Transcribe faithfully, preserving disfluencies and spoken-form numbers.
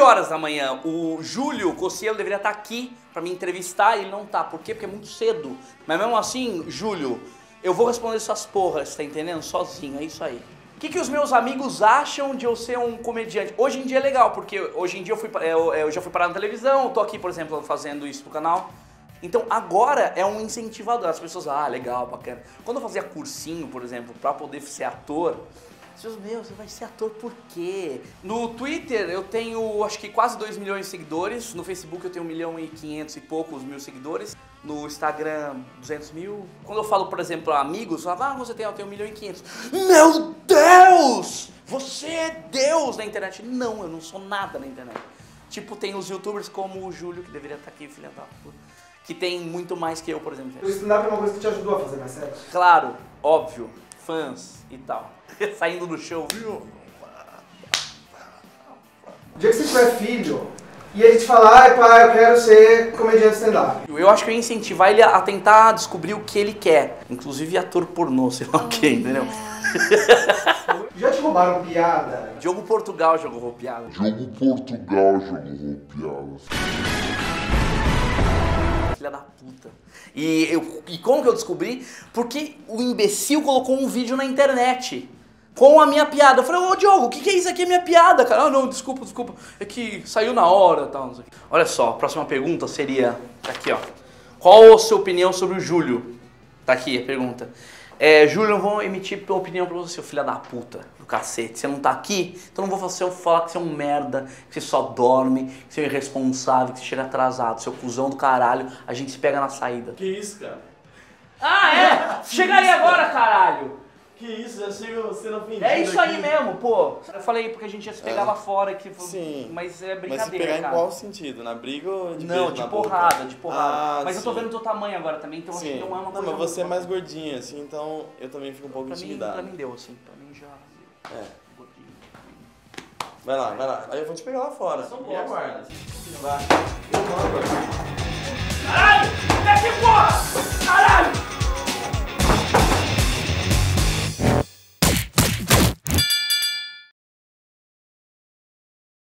horas da manhã. O Júlio Cocielo deveria estar aqui pra me entrevistar e ele não tá. Por quê? Porque é muito cedo. Mas mesmo assim, Júlio, eu vou responder essas porras, tá entendendo? Sozinho, é isso aí. O que, que os meus amigos acham de eu ser um comediante? Hoje em dia é legal, porque hoje em dia eu, fui, eu, eu já fui parar na televisão, eu tô aqui, por exemplo, fazendo isso pro canal. Então agora é um incentivador, as pessoas, ah, legal, bacana. Quando eu fazia cursinho, por exemplo, pra poder ser ator, as pessoas, meu, você vai ser ator por quê? No Twitter eu tenho, acho que quase dois milhões de seguidores, no Facebook eu tenho um milhão e quinhentos e poucos mil seguidores, no Instagram duzentos mil. Quando eu falo, por exemplo, a amigos, eu falo, ah, você tem, eu tenho um milhão e quinhentos. Meu Deus! Você é Deus na internet. Não, eu não sou nada na internet. Tipo, tem os youtubers como o Júlio, que deveria estar aqui, filha da puta, que tem muito mais que eu, por exemplo. O stand-up é uma coisa que te ajudou a fazer mais sério? Claro, óbvio, fãs e tal. Saindo do show. O dia que você tiver filho e ele te falar, ai pai, eu quero ser comediante stand-up. Eu acho que eu ia incentivar ele a tentar descobrir o que ele quer. Inclusive ator pornô, sei lá o que, entendeu? Já te roubaram piada? Diogo Portugal jogou piada. Diogo Portugal jogou piadas. Filha da puta. E, eu, e como que eu descobri? Porque o imbecil colocou um vídeo na internet com a minha piada. Eu falei, ô Diogo, o que, que é isso aqui? É minha piada, cara. Ah, não, desculpa, desculpa. É que saiu na hora e tal, não sei o quê. Olha só, a próxima pergunta seria, tá aqui, ó. Qual a sua opinião sobre o Júlio? Tá aqui a pergunta. É, Júlio, eu vou emitir minha opinião pra você, seu filho da puta, do cacete. Você não tá aqui, então não vou fazer, falar que você é um merda, que você só dorme, que você é irresponsável, que você chega atrasado, seu cuzão do caralho, a gente se pega na saída. Que isso, cara? Ah, é? Chegarei agora, caralho! Que isso, já chega sendo ofendido. É isso aí aqui. mesmo, pô. Eu falei porque a gente ia se pegar É. lá fora, que, Sim. mas é Mas se brincadeira, pegar cara. em qual sentido? Na briga ou de Não, beijo de na porrada, boca? de porrada. Ah, mas eu tô sim. vendo o teu tamanho agora também, então acho que Sim. não é uma Não, coisa... mas você é muito- mais gordinho, assim, então eu também fico um pouco Pra mim, intimidado. pra mim deu, assim, pra mim já... É. Gordinho. Vai lá, vai lá. Aí eu vou te pegar lá fora. São E bosta. aguarda. Vai. Eu mando.